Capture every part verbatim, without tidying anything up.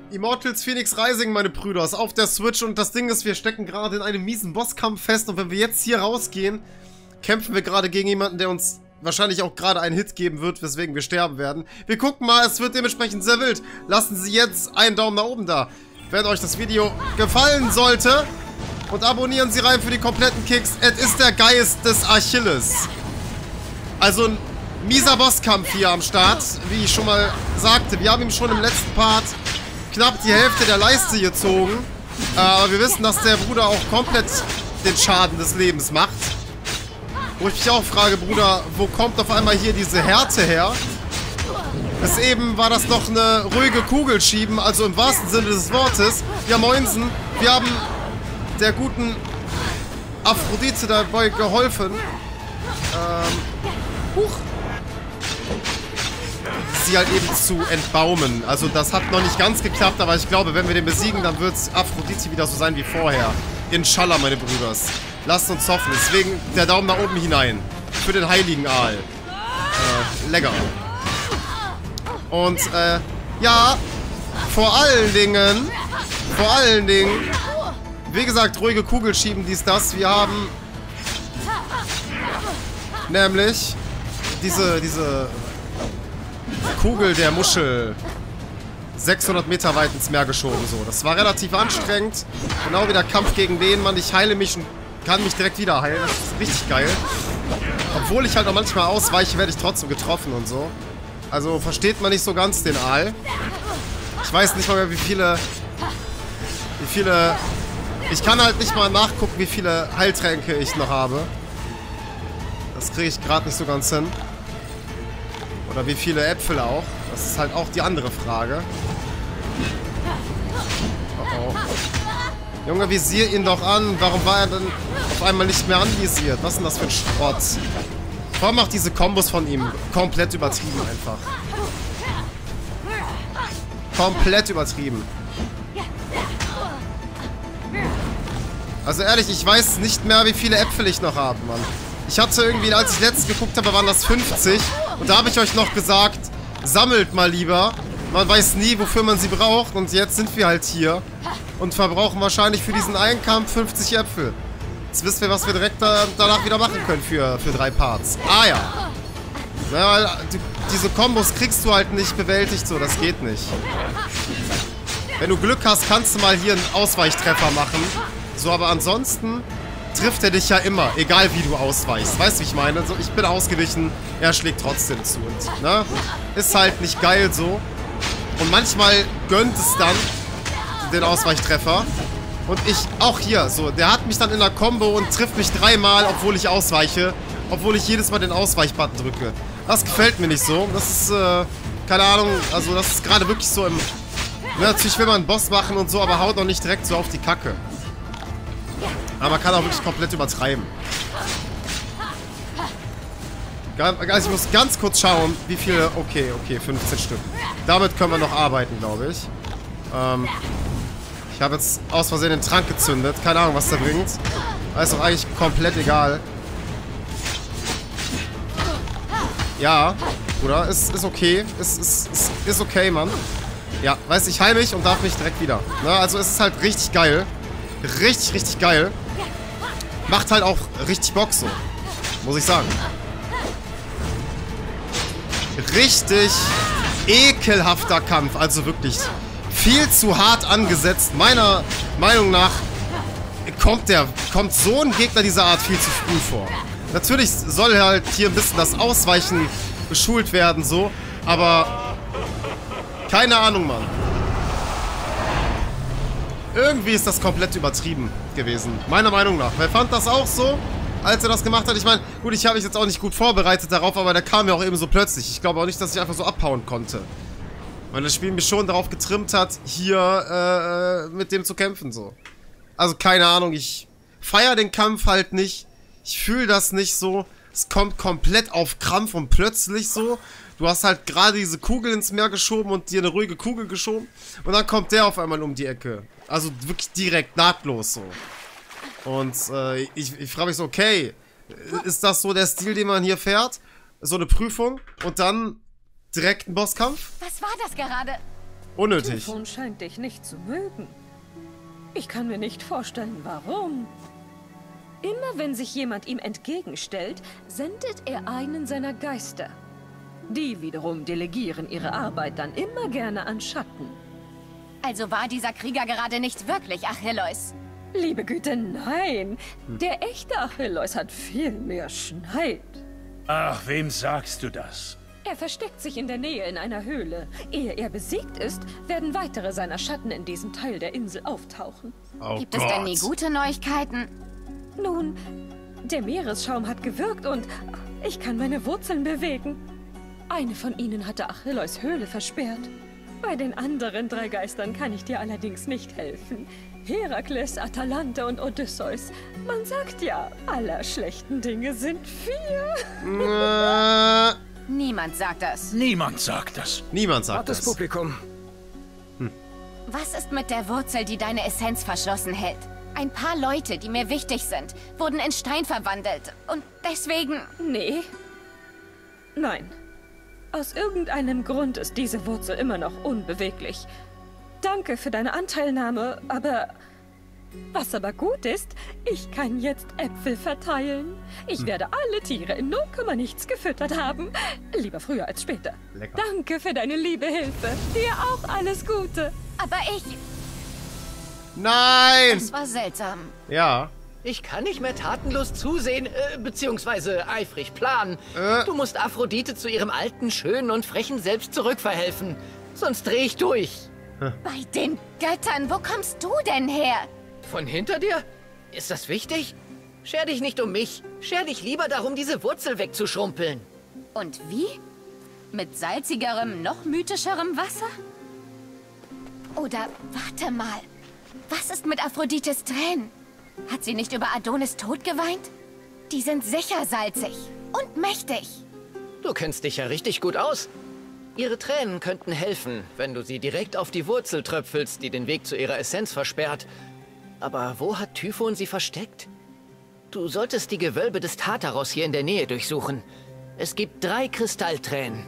Immortals Phoenix Rising, meine Brüder, ist auf der Switch und das Ding ist, wir stecken gerade in einem miesen Bosskampf fest und wenn wir jetzt hier rausgehen, kämpfen wir gerade gegen jemanden, der uns wahrscheinlich auch gerade einen Hit geben wird, weswegen wir sterben werden. Wir gucken mal, es wird dementsprechend sehr wild. Lassen Sie jetzt einen Daumen nach oben da, wenn euch das Video gefallen sollte und abonnieren Sie rein für die kompletten Kicks. Es ist der Geist des Achilles. Also ein mieser Bosskampf hier am Start, wie ich schon mal sagte. Wir haben ihm schon im letzten Part knapp die Hälfte der Leiste gezogen. Äh, aber wir wissen, dass der Bruder auch komplett den Schaden des Lebens macht. Wo ich mich auch frage, Bruder, wo kommt auf einmal hier diese Härte her? Bis eben war das noch eine ruhige Kugel schieben, also im wahrsten Sinne des Wortes. Ja, moinsen, wir haben der guten Aphrodite dabei geholfen. Ähm, huch. Sie halt eben zu entbaumen. Also das hat noch nicht ganz geklappt, aber ich glaube, wenn wir den besiegen, dann wird Aphrodite wieder so sein wie vorher. Inshallah, meine Brüders. Lasst uns hoffen. Deswegen der Daumen nach oben hinein. Für den heiligen Aal. Äh, lecker. Und, äh, ja, vor allen Dingen, vor allen Dingen, wie gesagt, ruhige Kugel schieben, dies, das. Wir haben nämlich diese, diese Kugel der Muschel sechshundert Meter weit ins Meer geschoben. So, das war relativ anstrengend. Genau wie der Kampf gegen den Mann. Ich heile mich und kann mich direkt wieder heilen. Das ist richtig geil. Obwohl ich halt auch manchmal ausweiche, werde ich trotzdem getroffen und so. Also versteht man nicht so ganz den Aal. Ich weiß nicht mal mehr, wie viele... Wie viele... Ich kann halt nicht mal nachgucken, wie viele Heiltränke ich noch habe. Das kriege ich gerade nicht so ganz hin. Oder wie viele Äpfel auch. Das ist halt auch die andere Frage. Oh oh. Junge, visier ihn doch an. Warum war er denn auf einmal nicht mehr anvisiert? Was ist denn das für ein Schrott? Vor allem macht diese Kombos von ihm komplett übertrieben einfach. Komplett übertrieben. Also ehrlich, ich weiß nicht mehr, wie viele Äpfel ich noch habe, Mann. Ich hatte irgendwie, als ich letztens geguckt habe, waren das fünfzig. Und da habe ich euch noch gesagt, sammelt mal lieber. Man weiß nie, wofür man sie braucht. Und jetzt sind wir halt hier. Und verbrauchen wahrscheinlich für diesen einen Kampf fünfzig Äpfel. Jetzt wissen wir, was wir direkt da, danach wieder machen können für, für drei Parts. Ah ja. Na, weil du, diese Kombos kriegst du halt nicht bewältigt so. Das geht nicht. Wenn du Glück hast, kannst du mal hier einen Ausweichtreffer machen. So, aber ansonsten trifft er dich ja immer, egal wie du ausweichst. Weißt du, wie ich meine? So, ich bin ausgewichen, er schlägt trotzdem zu. Und, ne? Ist halt nicht geil so. Und manchmal gönnt es dann den Ausweichtreffer. Und ich, auch hier, so, der hat mich dann in der Combo und trifft mich dreimal, obwohl ich ausweiche. Obwohl ich jedes Mal den Ausweichbutton drücke. Das gefällt mir nicht so. Das ist, äh, keine Ahnung, also das ist gerade wirklich so im... Ne, natürlich will man einen Boss machen und so, aber haut noch nicht direkt so auf die Kacke. Aber man kann auch wirklich komplett übertreiben. Also ich muss ganz kurz schauen, wie viele... Okay, okay, fünfzehn Stück. Damit können wir noch arbeiten, glaube ich. Ähm, ich habe jetzt aus Versehen den Trank gezündet. Keine Ahnung, was der bringt. Ist doch eigentlich komplett egal. Ja, Bruder, ist, ist okay. Ist, ist, ist, ist okay, Mann. Ja, weißt du, ich heile mich und darf mich direkt wieder. Ne? Also es ist halt richtig geil. Richtig, richtig geil. Macht halt auch richtig Bock so. Muss ich sagen. Richtig ekelhafter Kampf. Also wirklich viel zu hart angesetzt. Meiner Meinung nach kommt, der, kommt so ein Gegner dieser Art viel zu früh vor. Natürlich soll halt hier ein bisschen das Ausweichen geschult werden, so. Aber keine Ahnung, Mann. Irgendwie ist das komplett übertrieben gewesen. Meiner Meinung nach. Wer fand das auch so, als er das gemacht hat? Ich meine, gut, ich habe mich jetzt auch nicht gut vorbereitet darauf, aber der kam ja auch eben so plötzlich. Ich glaube auch nicht, dass ich einfach so abhauen konnte. Weil das Spiel mich schon darauf getrimmt hat, hier äh, mit dem zu kämpfen, so. Also, keine Ahnung, ich feiere den Kampf halt nicht. Ich fühle das nicht so. Es kommt komplett auf Krampf und plötzlich so. Du hast halt gerade diese Kugel ins Meer geschoben und dir eine ruhige Kugel geschoben. Und dann kommt der auf einmal um die Ecke. Also wirklich direkt, nahtlos so. Und äh, ich, ich frage mich so, okay, ist das so der Stil, den man hier fährt? So eine Prüfung und dann direkt ein Bosskampf? Was war das gerade? Unnötig. Typhon scheint dich nicht zu mögen. Ich kann mir nicht vorstellen, warum. Immer wenn sich jemand ihm entgegenstellt, sendet er einen seiner Geister. Die wiederum delegieren ihre Arbeit dann immer gerne an Schatten. Also war dieser Krieger gerade nicht wirklich Achilleus. Liebe Güte, nein. Der echte Achilleus hat viel mehr Schneid. Ach, wem sagst du das? Er versteckt sich in der Nähe in einer Höhle. Ehe er besiegt ist, werden weitere seiner Schatten in diesem Teil der Insel auftauchen. Oh Gibt Gott. es denn nie gute Neuigkeiten? Nun, der Meeresschaum hat gewirkt und ich kann meine Wurzeln bewegen. Eine von ihnen hatte Achilleus Höhle versperrt. Bei den anderen drei Geistern kann ich dir allerdings nicht helfen. Herakles, Atalante und Odysseus. Man sagt ja, aller schlechten Dinge sind vier. Äh, Niemand sagt das. Niemand sagt das. niemand sagt Hartes das. Publikum. Was ist mit der Wurzel, die deine Essenz verschlossen hält? Ein paar Leute, die mir wichtig sind, wurden in Stein verwandelt. Und deswegen... Nee. Nein. Aus irgendeinem Grund ist diese Wurzel immer noch unbeweglich. Danke für deine Anteilnahme, aber... Was aber gut ist, ich kann jetzt Äpfel verteilen. Ich werde alle Tiere in null Komma nichts gefüttert haben. Lieber früher als später. Lecker. Danke für deine liebe Hilfe. Dir auch alles Gute. Aber ich... Nein! Es war seltsam. Ja. Ich kann nicht mehr tatenlos zusehen, äh, beziehungsweise eifrig planen. Äh. Du musst Aphrodite zu ihrem alten, schönen und frechen Selbst zurückverhelfen. Sonst dreh ich durch. Bei den Göttern, wo kommst du denn her? Von hinter dir? Ist das wichtig? Scher dich nicht um mich. Scher dich lieber darum, diese Wurzel wegzuschrumpeln. Und wie? Mit salzigerem, noch mythischerem Wasser? Oder, warte mal. Was ist mit Aphrodites Tränen? Hat sie nicht über Adonis Tod geweint? Die sind sicher salzig und mächtig. Du kennst dich ja richtig gut aus. Ihre Tränen könnten helfen, wenn du sie direkt auf die Wurzel tröpfelst, die den Weg zu ihrer Essenz versperrt. Aber wo hat Typhon sie versteckt? Du solltest die Gewölbe des Tartaros hier in der Nähe durchsuchen. Es gibt drei Kristalltränen.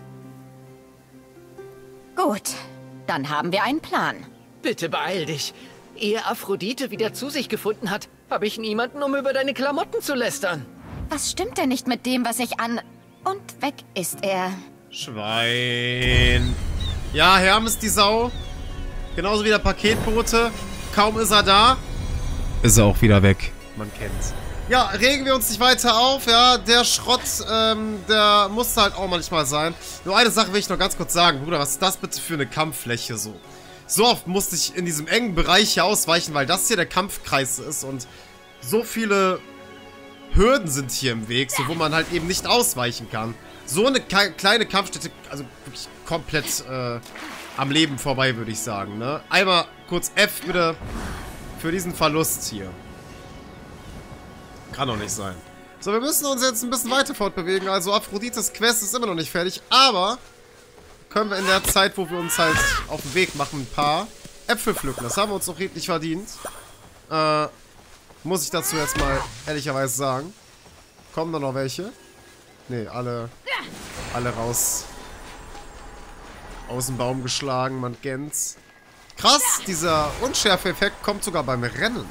Gut, dann haben wir einen Plan. Bitte beeil dich. Ehe Aphrodite wieder zu sich gefunden hat, habe ich niemanden, um über deine Klamotten zu lästern. Was stimmt denn nicht mit dem, was ich an... Und weg ist er. Schwein. Ja, Hermes die Sau. Genauso wie der Paketbote. Kaum ist er da, ist er auch wieder weg. Man kennt's. Ja, regen wir uns nicht weiter auf, ja. Der Schrott, ähm, der muss halt auch manchmal sein. Nur eine Sache will ich noch ganz kurz sagen. Bruder, was ist das bitte für eine Kampffläche so? So oft musste ich in diesem engen Bereich hier ausweichen, weil das hier der Kampfkreis ist und so viele Hürden sind hier im Weg, so wo man halt eben nicht ausweichen kann. So eine kleine Kampfstätte, also wirklich komplett äh, am Leben vorbei, würde ich sagen, ne? Einmal kurz F bitte für diesen Verlust hier. Kann doch nicht sein. So, wir müssen uns jetzt ein bisschen weiter fortbewegen. Also Aphrodites Quest ist immer noch nicht fertig, aber können wir in der Zeit, wo wir uns halt auf den Weg machen, ein paar Äpfel pflücken. Das haben wir uns doch redlich verdient. Äh, muss ich dazu jetzt mal ehrlicherweise sagen. Kommen da noch welche? Ne, alle, alle raus. Aus dem Baum geschlagen, man kennt's. Krass, dieser Unschärfe-Effekt kommt sogar beim Rennen.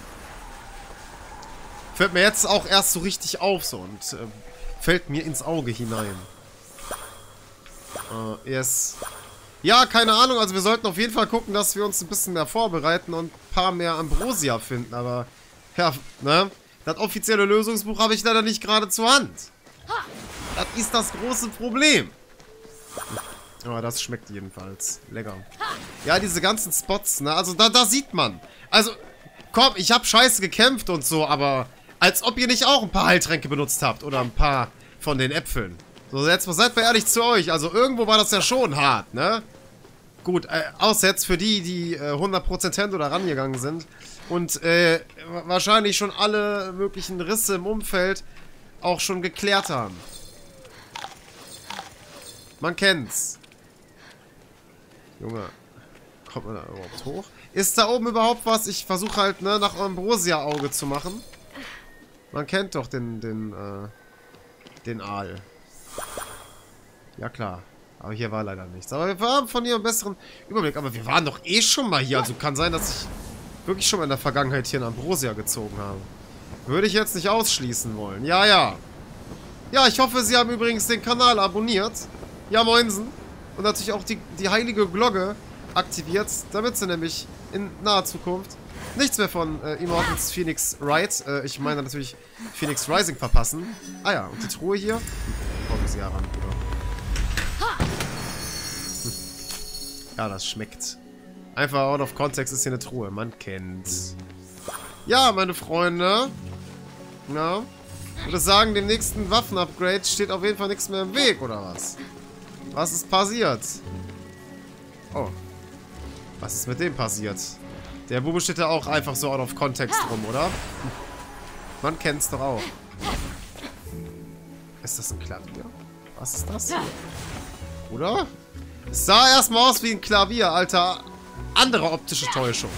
Fällt mir jetzt auch erst so richtig auf so und äh, fällt mir ins Auge hinein. Äh, yes. Ja, keine Ahnung, also wir sollten auf jeden Fall gucken, dass wir uns ein bisschen mehr vorbereiten und ein paar mehr Ambrosia finden, aber ja, ne? Das offizielle Lösungsbuch habe ich leider nicht gerade zur Hand. Das ist das große Problem. Aber das schmeckt jedenfalls lecker. Ja, diese ganzen Spots, ne? Also da, da sieht man. Also, komm, ich habe scheiße gekämpft und so, aber als ob ihr nicht auch ein paar Heiltränke benutzt habt oder ein paar von den Äpfeln. So, jetzt mal seid mal ehrlich zu euch. Also irgendwo war das ja schon hart, ne? Gut, äh, außer jetzt für die, die äh, hundert Prozent Hände da rangegangen sind und äh, wahrscheinlich schon alle möglichen Risse im Umfeld auch schon geklärt haben. Man kennt's. Junge, kommt man da überhaupt hoch? Ist da oben überhaupt was? Ich versuche halt, ne, nach Ambrosia-Auge zu machen. Man kennt doch den, den, äh, den Aal. Ja, klar. Aber hier war leider nichts. Aber wir haben von hier einen besseren Überblick. Aber wir waren doch eh schon mal hier. Also kann sein, dass ich wirklich schon mal in der Vergangenheit hier in Ambrosia gezogen habe. Würde ich jetzt nicht ausschließen wollen. Ja, ja. Ja, ich hoffe, Sie haben übrigens den Kanal abonniert. Ja, moinsen. Und natürlich auch die, die heilige Glocke aktiviert, damit Sie nämlich in naher Zukunft nichts mehr von äh, Immortals Phoenix Wright, äh, ich meine natürlich Phoenix Rising, verpassen. Ah ja, und die Truhe hier. Kommen Sie heran, genau. Hm. Ja, das schmeckt. Einfach out of context ist hier eine Truhe, man kennt's. Ja, meine Freunde. Na? Ich würde sagen, dem nächsten Waffen-Upgrade steht auf jeden Fall nichts mehr im Weg, oder was? Was ist passiert? Oh. Was ist mit dem passiert? Der Bube steht da auch einfach so out of context rum, oder? Man kennt's doch auch. Ist das ein Klavier? Was ist das? Oder? Es sah erstmal aus wie ein Klavier, Alter. Andere optische Täuschung.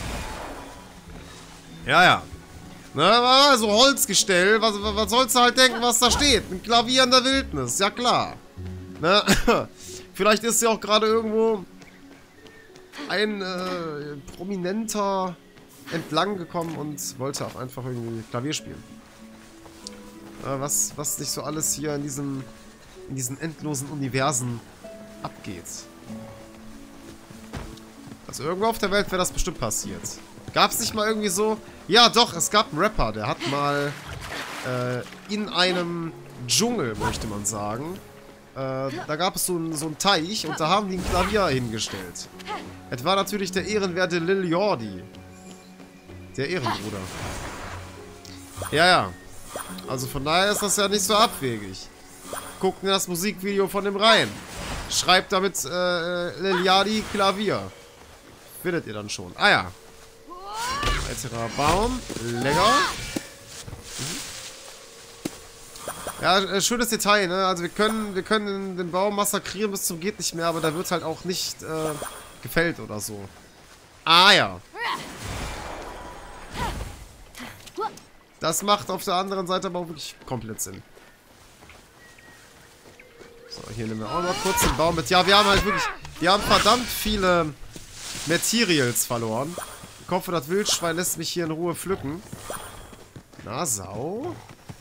Ja, ja. Na, so Holzgestell. Was, was sollst du halt denken, was da steht? Ein Klavier in der Wildnis. Ja, klar. Na, vielleicht ist ja auch gerade irgendwo ein äh, Prominenter entlang gekommen und wollte auch einfach irgendwie Klavier spielen. Äh, was, was nicht so alles hier in diesem in diesen endlosen Universen abgeht. Also irgendwo auf der Welt wäre das bestimmt passiert. Gab es nicht mal irgendwie so... Ja, doch, es gab einen Rapper, der hat mal äh, in einem Dschungel, möchte man sagen, äh, da gab es so einen so einen Teich und da haben die ein Klavier hingestellt. Es war natürlich der ehrenwerte Lil Jordi. Der Ehrenbruder. Ja, ja. Also von daher ist das ja nicht so abwegig. Guckt in das Musikvideo von dem rein. Schreibt damit äh, Lil Jordi Klavier. Findet ihr dann schon. Ah ja. Weiterer Baum. Lecker. Mhm. Ja, äh, schönes Detail, ne? Also wir können, wir können den Baum massakrieren bis zum geht nicht mehr, aber da wird halt auch nicht äh, gefällt oder so. Ah ja. Das macht auf der anderen Seite aber auch wirklich komplett Sinn. So, hier nehmen wir auch mal kurz den Baum mit. Ja, wir haben halt wirklich... Wir haben verdammt viele Materials verloren. Ich hoffe, das Wildschwein lässt mich hier in Ruhe pflücken. Na, Sau?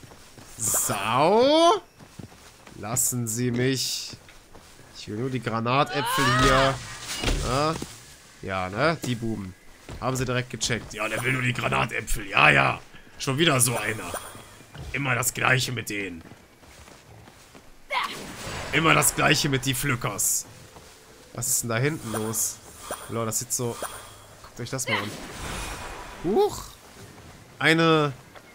Sau? Lassen Sie mich. Ich will nur die Granatäpfel hier. Na? Ja, ne? Die Buben. Haben sie direkt gecheckt. Ja, der will nur die Granatäpfel. Ja, ja. Schon wieder so einer. Immer das Gleiche mit denen. Immer das Gleiche mit die Pflückers. Was ist denn da hinten los? Leute, das sieht so... Guckt euch das mal an. Huch. Eine...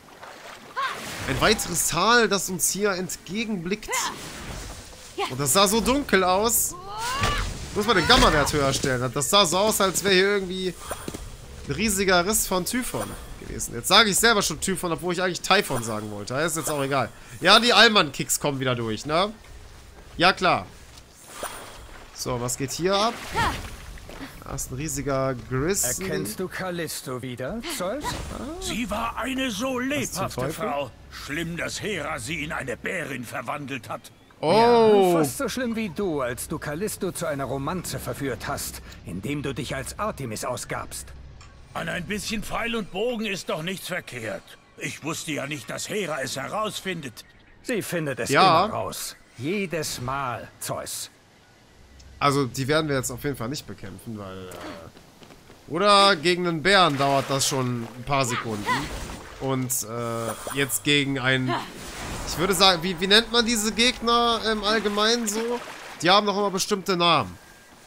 Ein weiteres Tal, das uns hier entgegenblickt. Und das sah so dunkel aus. Muss man den Gamma-Wert höher stellen. Das sah so aus, als wäre hier irgendwie ein riesiger Riss von Typhon gewesen. Jetzt sage ich selber schon Typhon, obwohl ich eigentlich Typhon sagen wollte. Das ist jetzt auch egal. Ja, die Allmann-Kicks kommen wieder durch, ne? Ja, klar. So, was geht hier ab? Da ist ein riesiger Grizzly. Erkennst du Callisto wieder, Zeus? Sie war eine so lebhafte Frau. Schlimm, dass Hera sie in eine Bärin verwandelt hat. Oh! Ja, fast so schlimm wie du, als du Callisto zu einer Romanze verführt hast, indem du dich als Artemis ausgabst. An ein bisschen Pfeil und Bogen ist doch nichts verkehrt. Ich wusste ja nicht, dass Hera es herausfindet. Sie findet es Ja. immer raus. Jedes Mal, Zeus. Also, die werden wir jetzt auf jeden Fall nicht bekämpfen, weil... Äh, oder gegen einen Bären dauert das schon ein paar Sekunden. Und äh, jetzt gegen einen... Ich würde sagen, wie, wie nennt man diese Gegner im Allgemeinen so? Die haben doch immer bestimmte Namen.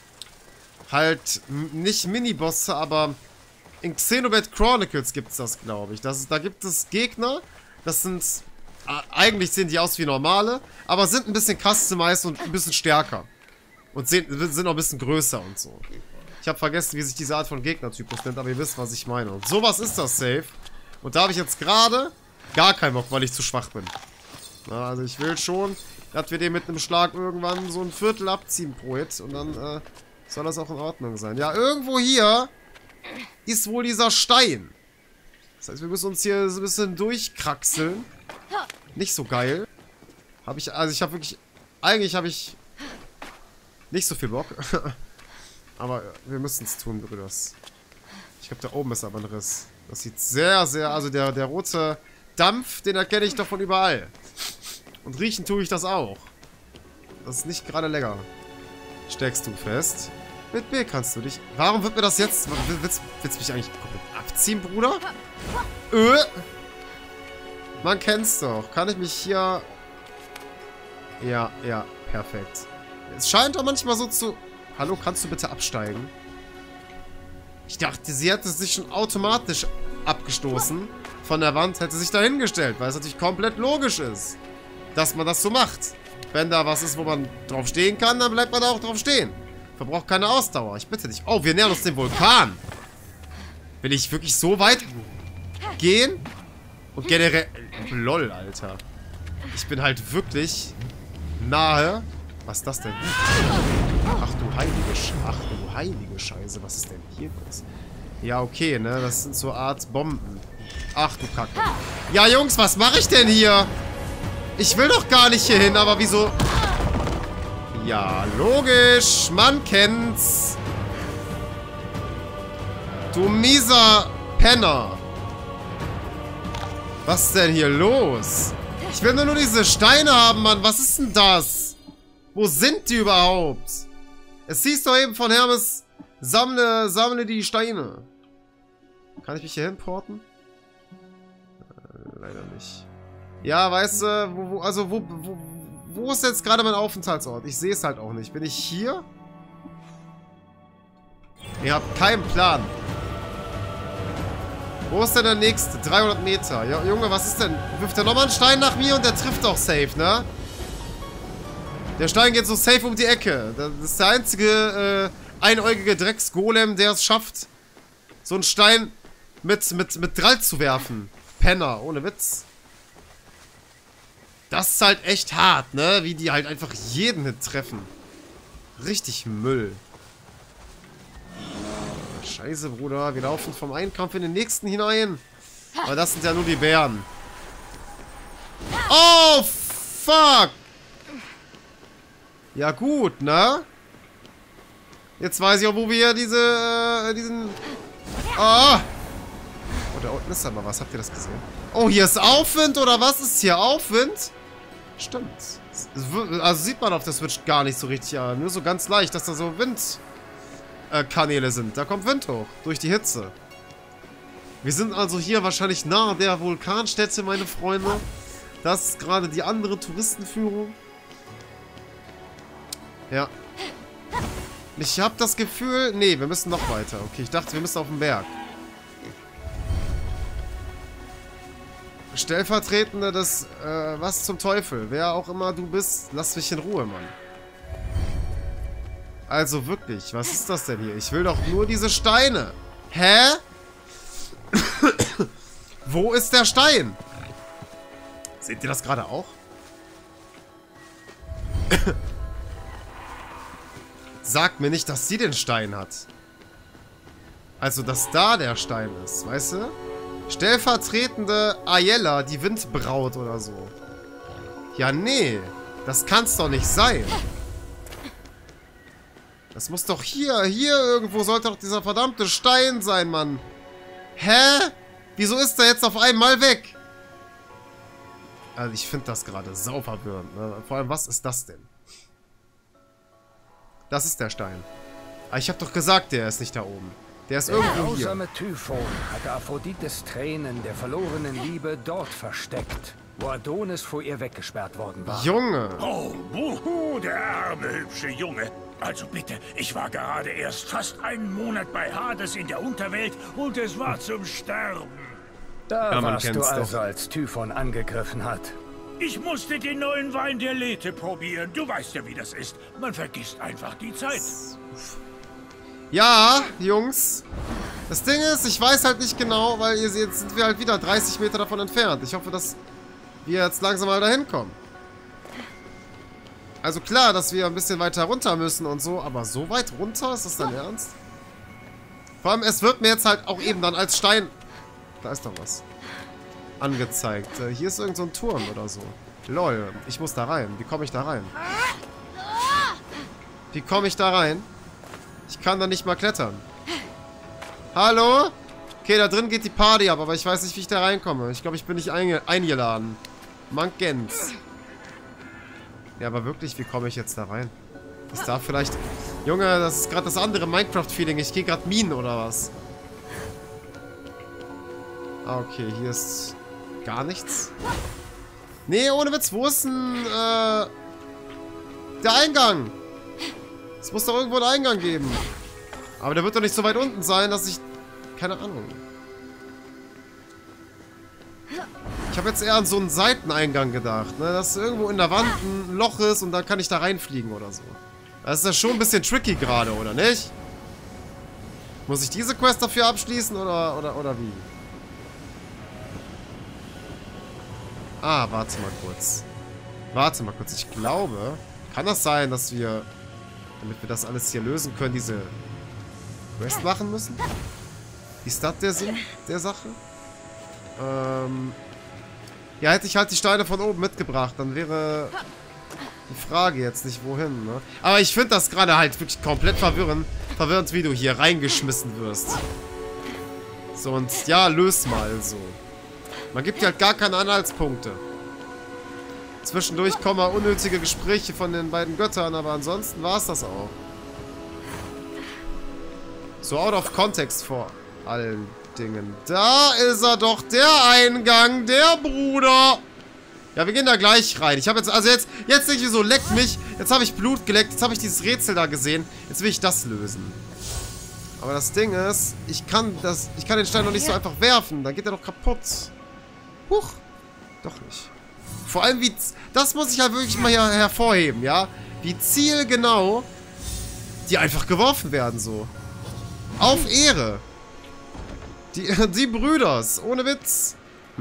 Halt nicht Minibosse, aber in Xenoblade Chronicles gibt es das, glaube ich. Das ist, da gibt es Gegner, das sind... Eigentlich sehen die aus wie normale, aber sind ein bisschen customized und ein bisschen stärker. Und sind, sind auch ein bisschen größer und so. Ich habe vergessen, wie sich diese Art von Gegnertypus nennt, aber ihr wisst, was ich meine. Und sowas ist das safe. Und da habe ich jetzt gerade gar keinen Bock, weil ich zu schwach bin. Na, also ich will schon, dass wir den mit einem Schlag irgendwann so ein Viertel abziehen pro Hit. Und dann äh, soll das auch in Ordnung sein. Ja, irgendwo hier ist wohl dieser Stein. Das heißt, wir müssen uns hier so ein bisschen durchkraxeln. Nicht so geil. Habe ich, also ich habe wirklich, eigentlich habe ich Nicht so viel Bock. Aber wir müssen es tun, Brüders. Ich glaube, da oben ist aber ein Riss. Das sieht sehr, sehr... Also der, der rote Dampf, den erkenne ich doch von überall. Und riechen tue ich das auch. Das ist nicht gerade lecker. Steckst du fest? Mit B kannst du dich... Warum wird mir das jetzt... Willst du mich eigentlich komplett abziehen, Bruder? Äh. Man kennt's doch. Kann ich mich hier... Ja, ja, perfekt. Es scheint doch manchmal so zu... Hallo, kannst du bitte absteigen? Ich dachte, sie hätte sich schon automatisch abgestoßen von der Wand, hätte sich da hingestellt, weil es natürlich komplett logisch ist, dass man das so macht. Wenn da was ist, wo man drauf stehen kann, dann bleibt man da auch drauf stehen. Verbraucht keine Ausdauer. Ich bitte dich. Oh, wir nähern uns dem Vulkan. Will ich wirklich so weit gehen? Und generell... Lol, Alter. Ich bin halt wirklich nahe... Was ist das denn? Ach du heilige Sch Ach du heilige Scheiße. Was ist denn hier los? Ja, okay, ne? Das sind so Art Bomben. Ach du Kacke. Ja, Jungs, was mache ich denn hier? Ich will doch gar nicht hier hin, aber wieso... Ja, logisch. Man kennt's. Du mieser Penner. Was ist denn hier los? Ich will nur, nur diese Steine haben, Mann. Was ist denn das? Wo sind die überhaupt? Es hieß doch eben von Hermes, sammle, sammle die Steine. Kann ich mich hier hinporten? Äh, leider nicht. Ja, weißt du, wo, wo, also wo, wo, wo ist jetzt gerade mein Aufenthaltsort? Ich sehe es halt auch nicht. Bin ich hier? Ihr habt keinen Plan. Wo ist denn der nächste? dreihundert Meter. Ja, Junge, was ist denn? Wirft der nochmal einen Stein nach mir und der trifft auch safe, ne? Der Stein geht so safe um die Ecke. Das ist der einzige äh, einäugige Drecksgolem, der es schafft, so einen Stein mit, mit, mit Drall zu werfen. Penner, ohne Witz. Das ist halt echt hart, ne? Wie die halt einfach jeden Hit treffen. Richtig Müll. Scheiße, Bruder. Wir laufen vom einen Kampf in den nächsten hinein. Aber das sind ja nur die Bären. Oh, fuck! Ja gut, ne? Jetzt weiß ich auch, wo wir hier diese, äh, diesen... Ah! Oh, da unten ist aber was. Habt ihr das gesehen? Oh, hier ist Aufwind, oder was? Ist hier Aufwind? Stimmt. Also sieht man auf der Switch gar nicht so richtig, ja. Nur so ganz leicht, dass da so Windkanäle sind. Da kommt Wind hoch. Durch die Hitze. Wir sind also hier wahrscheinlich nahe der Vulkanstätte, meine Freunde. Das ist gerade die andere Touristenführung. Ja. Ich habe das Gefühl... Nee, wir müssen noch weiter. Okay, ich dachte, wir müssen auf den Berg. Stellvertretende des... Äh, was zum Teufel? Wer auch immer du bist, lass mich in Ruhe, Mann. Also wirklich, was ist das denn hier? Ich will doch nur diese Steine. Hä? Wo ist der Stein? Seht ihr das gerade auch? Sagt mir nicht, dass sie den Stein hat. Also, dass da der Stein ist, weißt du? Stellvertretende Ayella, die Windbraut oder so. Ja, nee. Das kann's doch nicht sein. Das muss doch hier, hier irgendwo sollte doch dieser verdammte Stein sein, Mann. Hä? Wieso ist er jetzt auf einmal weg? Also, ich finde das gerade sau verwirrend, ne? Vor allem, was ist das denn? Das ist der Stein. Aber ich habe doch gesagt, der ist nicht da oben. Der ist irgendwo hier. Der grausame Typhon hatte Aphrodites Tränen der verlorenen Liebe dort versteckt, wo Adonis vor ihr weggesperrt worden war. Junge! Oh, wuhu, der arme, hübsche Junge. Also bitte, ich war gerade erst fast einen Monat bei Hades in der Unterwelt und es war zum Sterben. Da ja, warst du also, doch. als Typhon angegriffen hat. Ich musste den neuen Wein der Lethe probieren. Du weißt ja, wie das ist. Man vergisst einfach die Zeit. Ja, Jungs. Das Ding ist, ich weiß halt nicht genau, weil ihr seht, jetzt sind wir halt wieder dreißig Meter davon entfernt. Ich hoffe, dass wir jetzt langsam mal dahin kommen. Also klar, dass wir ein bisschen weiter runter müssen und so, aber so weit runter? Ist das dein Ernst? Vor allem, es wird mir jetzt halt auch eben dann als Stein... Da ist doch was. Angezeigt. Äh, hier ist irgend so ein Turm oder so. Lol, ich muss da rein. Wie komme ich da rein? Wie Wie komme ich da rein? Ich kann da nicht mal klettern. Hallo? Okay, da drin geht die Party ab, aber ich weiß nicht, wie ich da reinkomme. Ich glaube, ich bin nicht einge eingeladen. Mangens. Ja, aber wirklich, wie komme ich jetzt da rein? Ist da vielleicht... Junge, das ist gerade das andere Minecraft-Feeling. Ich gehe gerade Minen oder was? Ah, okay, hier ist gar nichts. Nee, ohne Witz, wo ist denn, äh... der Eingang? Es muss doch irgendwo einen Eingang geben. Aber der wird doch nicht so weit unten sein, dass ich... Keine Ahnung. Ich habe jetzt eher an so einen Seiteneingang gedacht, ne? Dass irgendwo in der Wand ein Loch ist und dann kann ich da reinfliegen oder so. Das ist ja schon ein bisschen tricky gerade, oder nicht? Muss ich diese Quest dafür abschließen oder, oder, oder wie? Ah, warte mal kurz. Warte mal kurz. Ich glaube, kann das sein, dass wir, damit wir das alles hier lösen können, diese Quest machen müssen? Ist das der Sinn der Sache? Ähm... Ja, hätte ich halt die Steine von oben mitgebracht, dann wäre die Frage jetzt nicht wohin, ne? Aber ich finde das gerade halt wirklich komplett verwirrend, verwirrend, wie du hier reingeschmissen wirst. So, und ja, löst mal so. Man gibt dir halt gar keine Anhaltspunkte. Zwischendurch kommen mal unnötige Gespräche von den beiden Göttern, aber ansonsten war es das auch. So out of context vor allen Dingen. Da ist er doch, der Eingang, der Bruder. Ja, wir gehen da gleich rein. Ich habe jetzt, also jetzt, jetzt denke ich so, leckt mich. Jetzt habe ich Blut geleckt, jetzt habe ich dieses Rätsel da gesehen. Jetzt will ich das lösen. Aber das Ding ist, ich kann das, ich kann den Stein noch nicht so einfach werfen. Dann geht er doch kaputt. Huch. Doch nicht. Vor allem, wie, das muss ich halt wirklich mal hier hervorheben, ja. Wie zielgenau die einfach geworfen werden, so. Auf Ehre. Die, die Brüders, ohne Witz. Hm.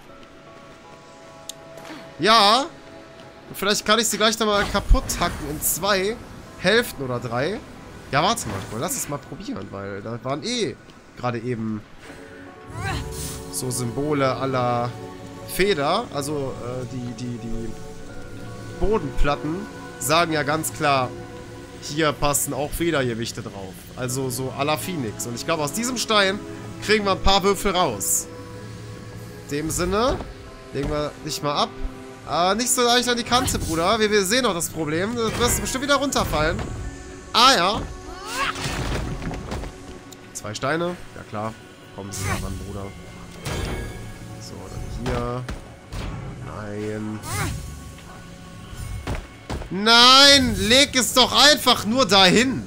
Ja. Vielleicht kann ich sie gleich nochmal kaputt hacken in zwei Hälften oder drei. Ja, warte mal. Lass es mal probieren, weil da waren eh gerade eben so Symbole à la Feder. Also äh, die, die, die Bodenplatten sagen ja ganz klar, hier passen auch Federgewichte drauf. Also so à la Phoenix. Und ich glaube, aus diesem Stein kriegen wir ein paar Würfel raus. In dem Sinne, legen wir dich mal ab. Aber nicht so leicht an die Kante, Bruder. Wir, wir sehen doch das Problem. Du wirst bestimmt wieder runterfallen. Ah, ja. Zwei Steine. Ja, klar. Kommen Sie da ran, Bruder. So, dann hier. Nein. Nein! Leg es doch einfach nur dahin.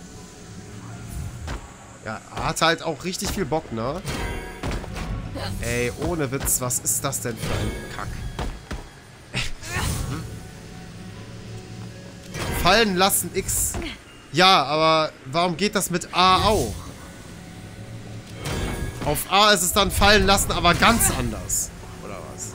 Ja, hat halt auch richtig viel Bock, ne? Ey, ohne Witz, was ist das denn für ein Kack? Fallen lassen X. Ja, aber warum geht das mit A auch? Auf A ist es dann fallen lassen, aber ganz anders. Oder was?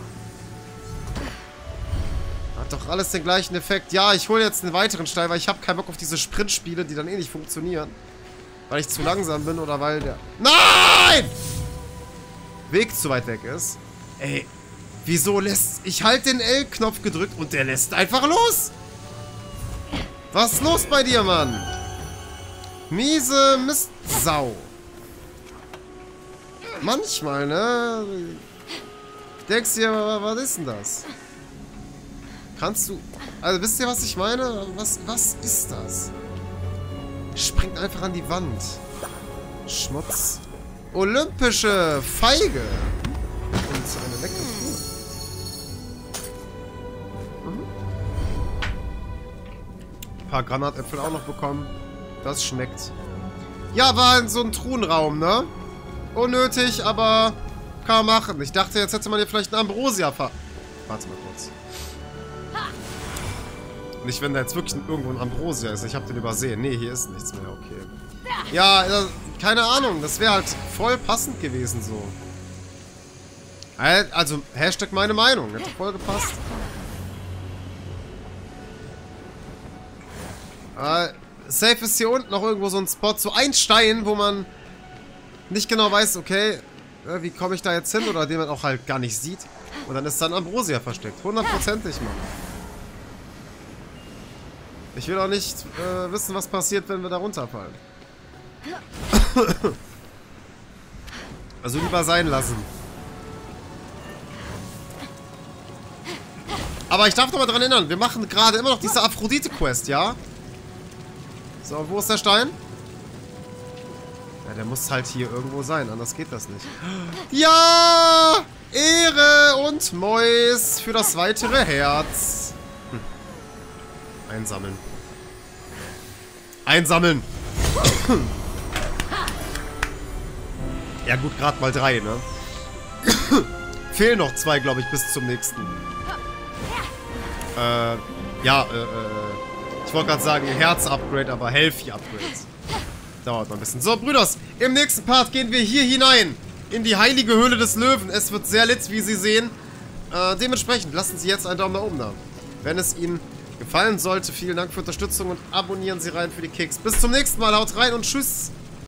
Hat doch alles den gleichen Effekt. Ja, ich hole jetzt einen weiteren Stein, weil ich habe keinen Bock auf diese Sprintspiele, die dann eh nicht funktionieren. Weil ich zu langsam bin oder weil der... Nein! Weg zu weit weg ist. Ey, wieso lässt... Ich halte den L-Knopf gedrückt und der lässt einfach los. Was ist los bei dir, Mann? Miese Mistsau. Manchmal, ne? Denkst du dir, was ist denn das? Kannst du... Also, wisst ihr, was ich meine? Was, was ist das? Springt einfach an die Wand. Schmutz. Olympische Feige. Und eine leckere Truhe. Mhm. Ein paar Granatäpfel auch noch bekommen. Das schmeckt. Ja, war in so ein Truhenraum, ne? Unnötig, aber kann man machen. Ich dachte, jetzt hätte man hier vielleicht einen Ambrosia ver... Warte mal kurz. Nicht, wenn da jetzt wirklich irgendwo ein Ambrosia ist. Ich habe den übersehen. Nee, hier ist nichts mehr. Okay. Ja, äh, keine Ahnung. Das wäre halt voll passend gewesen so. Also, Hashtag meine Meinung. Hätte voll gepasst. Äh, safe ist hier unten noch irgendwo so ein Spot. So ein Stein, wo man nicht genau weiß, okay, äh, wie komme ich da jetzt hin? Oder den man auch halt gar nicht sieht. Und dann ist dann Ambrosia versteckt. Hundertprozentig, Mann. Ich will auch nicht äh, wissen, was passiert, wenn wir da runterfallen. Also lieber sein lassen. Aber ich darf doch mal dran erinnern, wir machen gerade immer noch diese Aphrodite-Quest, ja? So, wo ist der Stein? Ja, der muss halt hier irgendwo sein, anders geht das nicht. Ja! Ehre und Mäus für das weitere Herz. Hm. Einsammeln. Einsammeln! Ja gut, gerade mal drei, ne? Fehlen noch zwei, glaube ich, bis zum nächsten. Äh, ja, äh, äh, ich wollte gerade sagen Herz-Upgrade, aber Healthy-Upgrades. Dauert noch ein bisschen. So, Brüders, im nächsten Part gehen wir hier hinein. In die heilige Höhle des Löwen. Es wird sehr lit, wie Sie sehen. Äh, dementsprechend lassen Sie jetzt einen Daumen nach oben da. Wenn es Ihnen gefallen sollte, vielen Dank für Unterstützung und abonnieren Sie rein für die Kicks. Bis zum nächsten Mal, haut rein und tschüss.